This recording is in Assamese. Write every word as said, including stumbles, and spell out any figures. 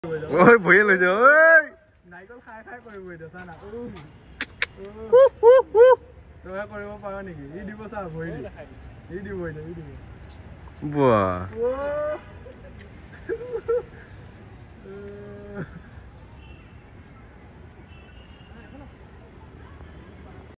ঐ ভয়ে লৈছে ঐ নাইকল খাই খাই কৰিব এতিয়া চা না তই কৰিব পাৰ নেকি ই দিব চা ভৰি ই দিব এতিয়া ই দিব বাহ